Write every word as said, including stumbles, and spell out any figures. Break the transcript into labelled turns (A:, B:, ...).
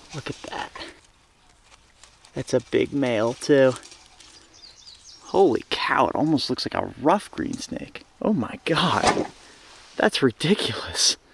A: Look at that. That's a big male too. Holy cow, it almost looks like a rough green snake. Oh my God, that's ridiculous.